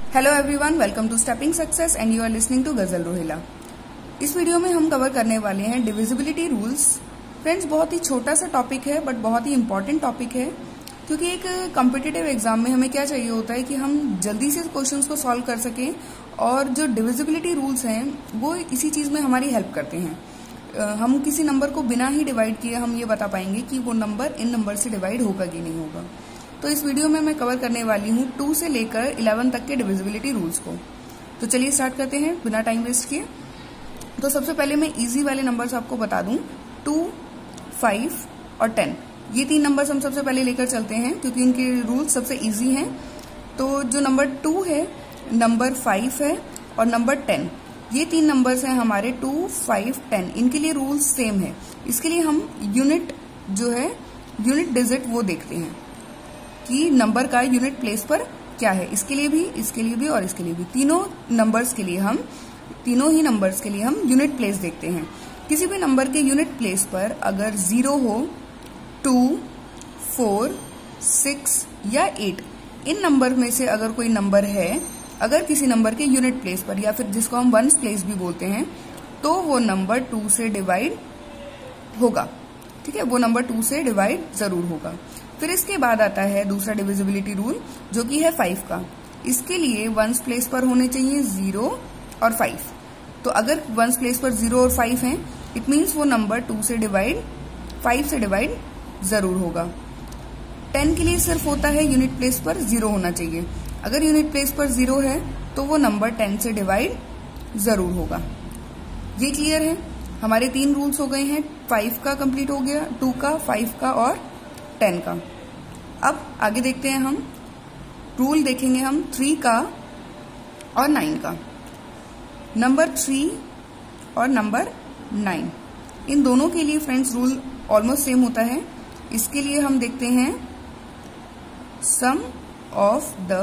Hello everyone, welcome to stepping success and you are listening to Ghazal Rohila. इस video में हम cover करने वाले हैं डिविजिबिलिटी रूल्स। फ्रेंड्स, बहुत ही छोटा सा टॉपिक है बट बहुत ही इंपॉर्टेंट टॉपिक है, क्योंकि एक कॉम्पिटिटिव एग्जाम में हमें क्या चाहिए होता है कि हम जल्दी से क्वेश्चंस को सॉल्व कर सकें, और जो डिविजिबिलिटी रूल्स हैं वो इसी चीज में हमारी हेल्प करते हैं। हम किसी नंबर को बिना ही डिवाइड किए हम ये बता पाएंगे कि वो नंबर इन नंबर से डिवाइड होगा कि नहीं होगा। तो इस वीडियो में मैं कवर करने वाली हूँ 2 से लेकर 11 तक के डिविजिबिलिटी रूल्स को। तो चलिए स्टार्ट करते हैं बिना टाइम वेस्ट किए। तो सबसे पहले मैं इजी वाले नंबर्स आपको बता दूं, 2, 5 और 10। ये 3 नंबर्स हम सबसे पहले लेकर चलते हैं क्योंकि इनके रूल्स सबसे इजी हैं। तो जो नंबर 2 है, नंबर 5 है और नंबर 10, ये 3 नंबर्स हैं हमारे 2, 5, 10। इनके लिए रूल्स सेम है। इसके लिए हम यूनिट जो है, यूनिट डिजिट वो देखते हैं कि नंबर का यूनिट प्लेस पर क्या है। इसके लिए भी और इसके लिए भी, तीनों ही नंबर्स के लिए हम यूनिट प्लेस देखते हैं। किसी भी नंबर के यूनिट प्लेस पर अगर 0 हो, 2, 4, 6 या 8, इन नंबर में से अगर कोई नंबर है, अगर किसी नंबर के यूनिट प्लेस पर, या फिर जिसको हम वंस प्लेस भी बोलते हैं, तो वो नंबर 2 से डिवाइड होगा। ठीक है, वो नंबर 2 से डिवाइड जरूर होगा। फिर इसके बाद आता है दूसरा डिविजिबिलिटी रूल, जो कि है 5 का। इसके लिए वंस प्लेस पर होने चाहिए 0 और 5। तो अगर वंस प्लेस पर 0 और 5 हैं, इट मीन्स वो नंबर 5 से डिवाइड जरूर होगा। 10 के लिए सिर्फ होता है यूनिट प्लेस पर 0 होना चाहिए। अगर यूनिट प्लेस पर 0 है तो वो नंबर 10 से डिवाइड जरूर होगा। ये क्लियर है? हमारे 3 रूल्स हो गए हैं। 5 का कंप्लीट हो गया, 2 का, 5 का और 10 का। अब आगे देखते हैं, हम रूल देखेंगे हम 3 का और 9 का। नंबर 3 और नंबर 9, इन दोनों के लिए फ्रेंड्स रूल ऑलमोस्ट सेम होता है। इसके लिए हम देखते हैं sum of the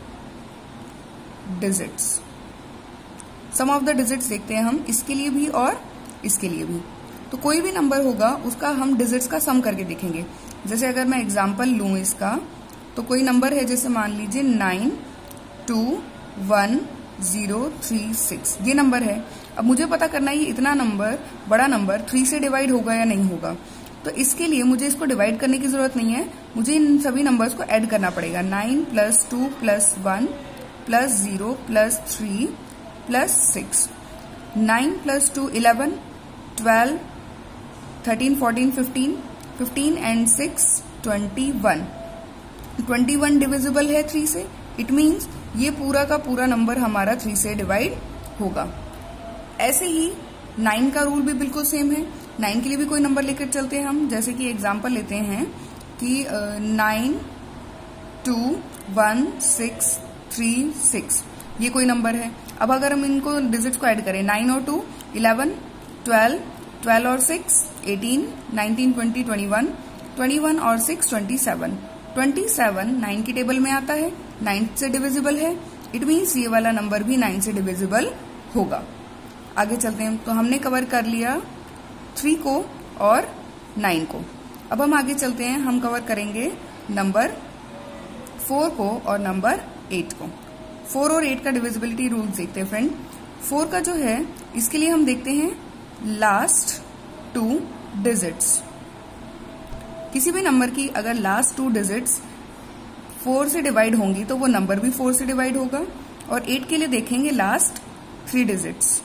digits. Sum of the digits देखते हैं हम इसके लिए भी और इसके लिए भी। तो कोई भी नंबर होगा उसका हम डिजिट्स का सम करके देखेंगे। जैसे अगर मैं एग्जांपल लूं इसका, तो कोई नंबर है, जैसे मान लीजिए 9, 2, 1, 0, 3, 6, ये नंबर है। अब मुझे पता करना है ये इतना नंबर, बड़ा नंबर 3 से डिवाइड होगा या नहीं होगा। तो इसके लिए मुझे इसको डिवाइड करने की जरूरत नहीं है, मुझे इन सभी नंबर्स को ऐड करना पड़ेगा। 9 + 2 + 1 + 0 + 3 + 6। 9 + 2 11, 12, 13, 14, 15 एंड 6 21। 21 डिविजिबल है 3 से। इट मीन्स ये पूरा का पूरा नंबर हमारा 3 से डिवाइड होगा। ऐसे ही 9 का रूल भी बिल्कुल सेम है। 9 के लिए भी कोई नंबर लेकर चलते हैं हम। जैसे कि एग्जांपल लेते हैं कि 9, 2, 1, 6, 3, 6, ये कोई नंबर है। अब अगर हम इनको डिजिट्स को ऐड करें, 9 और 2 11, 12, 12 और 6 18, 19, 20, 21, 21 और 6 27। 27 9 की टेबल में आता है, 9 से डिविजिबल है। इट मीन्स ये वाला नंबर भी 9 से डिविजिबल होगा। आगे चलते हैं। तो हमने कवर कर लिया 3 को और 9 को। अब हम आगे चलते हैं, हम कवर करेंगे नंबर 4 को और नंबर 8 को। 4 और 8 का डिविजिबिलिटी रूल देखते हैं फ्रेंड। 4 का जो है, इसके लिए हम देखते हैं लास्ट 2 डिजिट्स। किसी भी नंबर की अगर लास्ट 2 डिजिट्स 4 से डिवाइड होंगी तो वो नंबर भी 4 से डिवाइड होगा। और 8 के लिए देखेंगे लास्ट 3 डिजिट्स।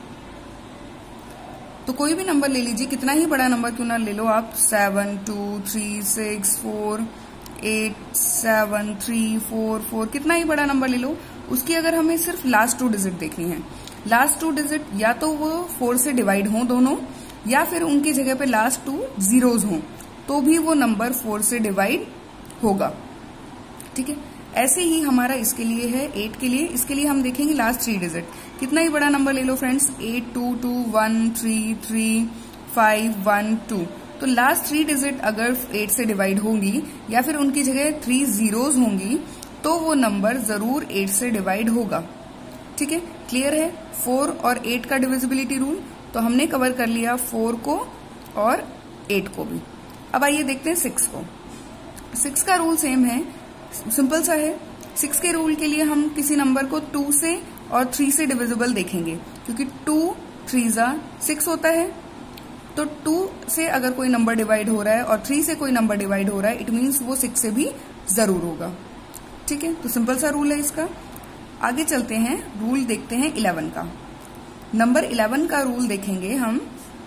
तो कोई भी नंबर ले लीजिए, कितना ही बड़ा नंबर क्यों ना ले लो आप, 7, 2, 3, 6, 4, 8, 7, 3, 4, 4, कितना ही बड़ा नंबर ले लो, उसकी अगर हमें सिर्फ लास्ट 2 डिजिट देखनी है, लास्ट 2 डिजिट या तो वो 4 से डिवाइड हों दोनों, या फिर उनकी जगह पे लास्ट 2 जीरोज हों, तो भी वो नंबर 4 से डिवाइड होगा। ठीक है, ऐसे ही हमारा इसके लिए है 8 के लिए। इसके लिए हम देखेंगे लास्ट 3 डिजिट। कितना ही बड़ा नंबर ले लो फ्रेंड्स, 8, 2, 2, 1, 3, 3, 5, 1, 2, तो लास्ट 3 डिजिट अगर 8 से डिवाइड होंगी या फिर उनकी जगह 3 जीरोज होंगी, तो वो नंबर जरूर 8 से डिवाइड होगा। ठीक है, क्लियर है 4 और 8 का डिविजिबिलिटी रूल। तो हमने कवर कर लिया 4 को और 8 को भी। अब आइए देखते हैं 6 को। 6 का रूल सेम है, सिंपल सा है। 6 के रूल के लिए हम किसी नंबर को 2 से और 3 से डिविजिबल देखेंगे, क्योंकि 2 3 जा 6 होता है। तो 2 से अगर कोई नंबर डिवाइड हो रहा है और 3 से कोई नंबर डिवाइड हो रहा है, इट मीन्स वो 6 से भी जरूर होगा। ठीक है, तो सिंपल सा रूल है इसका। आगे चलते हैं, रूल देखते हैं 11 का। नंबर 11 का रूल देखेंगे हम।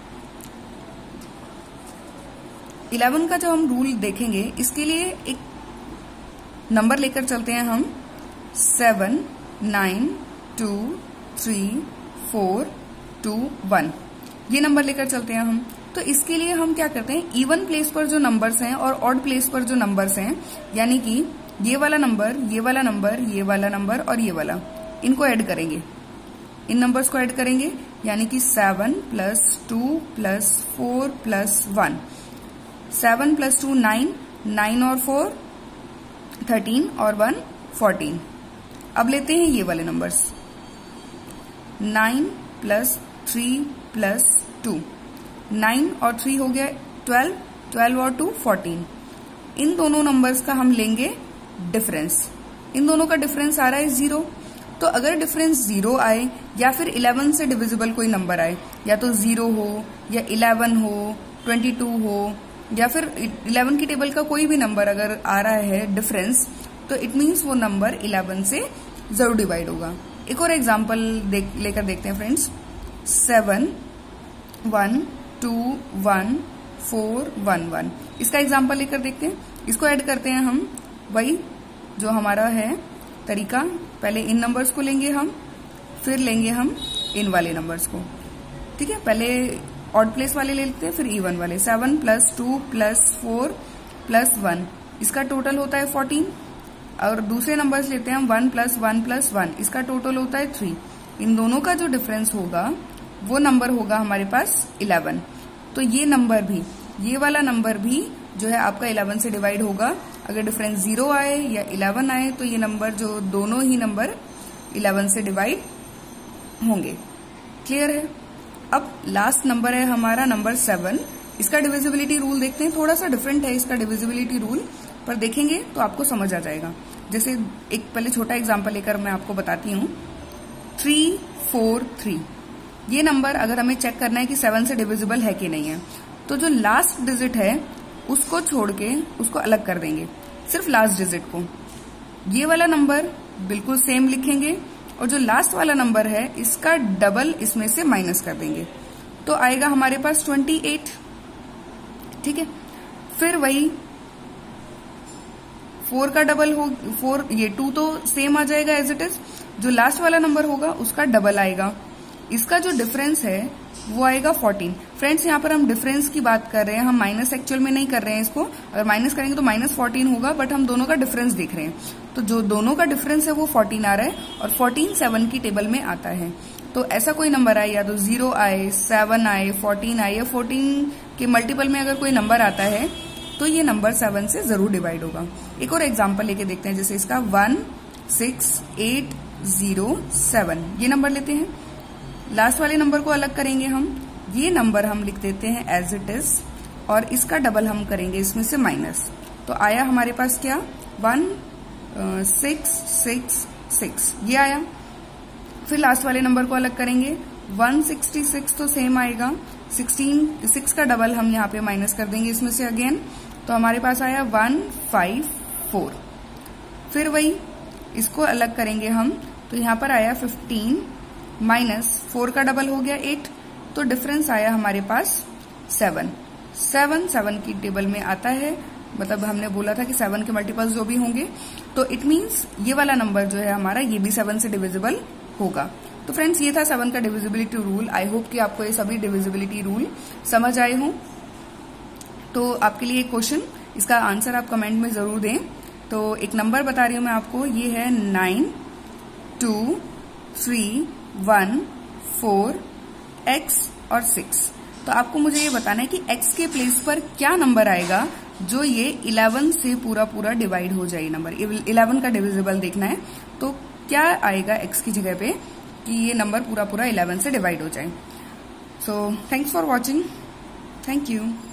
11 का जो हम रूल देखेंगे, इसके लिए एक नंबर लेकर चलते हैं हम 7 9 2 3 4 2 1, ये नंबर लेकर चलते हैं हम। तो इसके लिए हम क्या करते हैं, इवन प्लेस पर जो नंबर्स हैं और ऑड प्लेस पर जो नंबर्स हैं, यानी कि ये वाला नंबर, ये वाला नंबर, ये वाला नंबर और ये वाला, इनको ऐड करेंगे, इन नंबर्स को ऐड करेंगे, यानी कि 7 + 2 + 4 + 1, 7 + 2 9, 9 और 4 13 और 1 14। अब लेते हैं ये वाले नंबर्स, 9 + 3 + 2, 9 और 3 हो गया 12, 12 और 2 14। इन दोनों नंबर्स का हम लेंगे डिफरेंस। इन दोनों का डिफरेंस आ रहा है 0। तो अगर डिफरेंस 0 आए या फिर 11 से डिविजिबल कोई नंबर आए, या तो 0 हो या 11 हो, 22 हो, या फिर 11 की टेबल का कोई भी नंबर अगर आ रहा है डिफरेंस, तो इट मीन्स वो नंबर 11 से जरूर डिवाइड होगा। एक और एग्जाम्पल लेकर देखते हैं फ्रेंड्स, 7 1 2 1 4 1 1, इसका एग्जाम्पल लेकर देखते हैं। इसको ऐड करते हैं हम, वही जो हमारा है तरीका, पहले इन नंबर्स को लेंगे हम, फिर लेंगे हम इन वाले नंबर्स को। ठीक है, पहले ऑड प्लेस वाले ले लेते हैं, फिर इवन वाले। 7 + 2 + 4 + 1, इसका टोटल होता है 14। और दूसरे नंबर्स लेते हैं हम 1 + 1 + 1, इसका टोटल होता है 3। इन दोनों का जो डिफरेंस होगा वो नंबर होगा हमारे पास 11। तो ये नंबर भी, ये वाला नंबर भी जो है आपका 11 से डिवाइड होगा। अगर डिफरेंस 0 आए या 11 आए, तो ये नंबर जो दोनों ही नंबर 11 से डिवाइड होंगे। क्लियर है। अब लास्ट नंबर है हमारा नंबर 7। इसका डिविजिबिलिटी रूल देखते हैं, थोड़ा सा डिफरेंट है इसका डिविजिबिलिटी रूल, पर देखेंगे तो आपको समझ आ जाएगा। जैसे एक पहले छोटा एग्जाम्पल लेकर मैं आपको बताती हूँ। 3 4 3, ये नंबर अगर हमें चेक करना है कि 7 से डिविजिबल है कि नहीं है, तो जो लास्ट डिजिट है उसको छोड़ के उसको अलग कर देंगे, सिर्फ लास्ट डिजिट को। ये वाला नंबर बिल्कुल सेम लिखेंगे, और जो लास्ट वाला नंबर है इसका डबल इसमें से माइनस कर देंगे, तो आएगा हमारे पास 28। ठीक है, फिर वही 4 का डबल हो 4, ये 2 तो सेम आ जाएगा एज इट इज, जो लास्ट वाला नंबर होगा उसका डबल आएगा। इसका जो डिफरेंस है वो आएगा 14। फ्रेंड्स, यहाँ पर हम डिफरेंस की बात कर रहे हैं, हम माइनस एक्चुअल में नहीं कर रहे हैं इसको। अगर माइनस करेंगे तो -14 होगा, बट हम दोनों का डिफरेंस देख रहे हैं। तो जो दोनों का डिफरेंस है वो 14 आ रहा है, और 14 7 की टेबल में आता है। तो ऐसा कोई नंबर आए, या तो 0 आए, 7 आए, 14 आए, या 14 के मल्टीपल में अगर कोई नंबर आता है, तो ये नंबर 7 से जरूर डिवाइड होगा। एक और एग्जाम्पल लेके देखते हैं, जैसे इसका 1 6 8 0 7, ये नंबर लेते हैं। लास्ट वाले नंबर को अलग करेंगे हम, ये नंबर हम लिख देते हैं एज इट इज, और इसका डबल हम करेंगे इसमें से माइनस। तो आया हमारे पास क्या, 1 6 6 6, ये आया। फिर लास्ट वाले नंबर को अलग करेंगे, 166 तो सेम आएगा, 6 का डबल हम यहाँ पे माइनस कर देंगे इसमें से अगेन, तो हमारे पास आया 154। फिर वही इसको अलग करेंगे हम, तो यहाँ पर आया 15 माइनस 4 का डबल हो गया 8, तो डिफरेंस आया हमारे पास 7। 7 की टेबल में आता है, मतलब हमने बोला था कि 7 के मल्टीपल्स जो भी होंगे, तो इट मीन्स ये वाला नंबर जो है हमारा, ये भी 7 से डिविजिबल होगा। तो फ्रेंड्स, ये था 7 का डिविजिबिलिटी रूल। आई होप कि आपको ये सभी डिविजिबिलिटी रूल समझ आए हों। तो आपके लिए एक क्वेश्चन, इसका आंसर आप कमेंट में जरूर दें। तो एक नंबर बता रही हूं मैं आपको, ये है 9 2 3 1 4 x और 6। तो आपको मुझे ये बताना है कि x के प्लेस पर क्या नंबर आएगा जो ये 11 से पूरा डिवाइड हो जाए। नंबर 11 का डिविजिबल देखना है, तो क्या आएगा x की जगह पे कि ये नंबर पूरा 11 से डिवाइड हो जाए। So thanks for watching, thank you.